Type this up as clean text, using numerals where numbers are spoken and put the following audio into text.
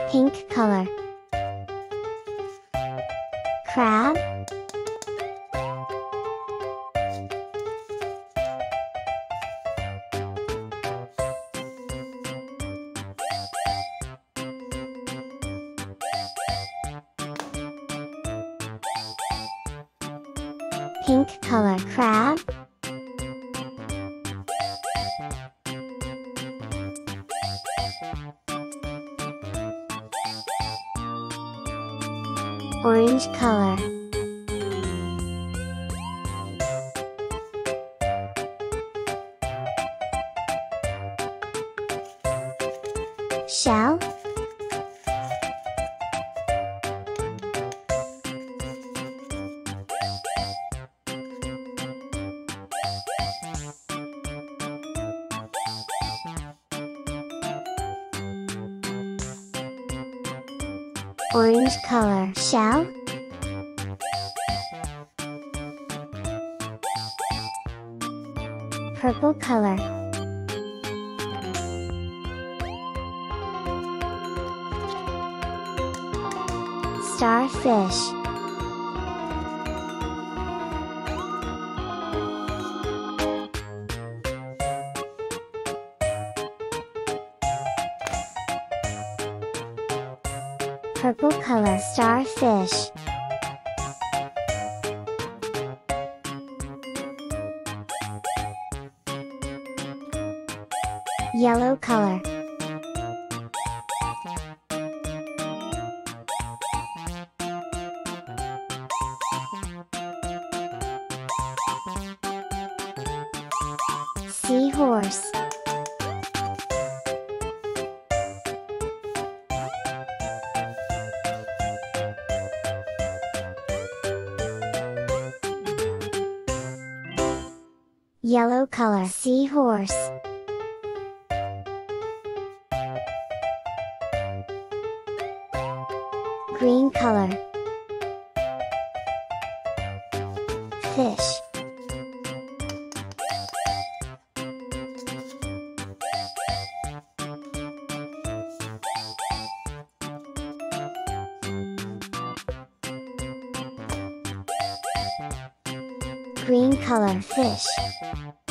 Pink color. Crab. Pink color. Crab. Orange color. Shell. Orange color. Shell. Purple color. Starfish. Purple color. Starfish. Yellow color. Seahorse. Yellow color. Seahorse. Green color. Fish. Green color. Fish.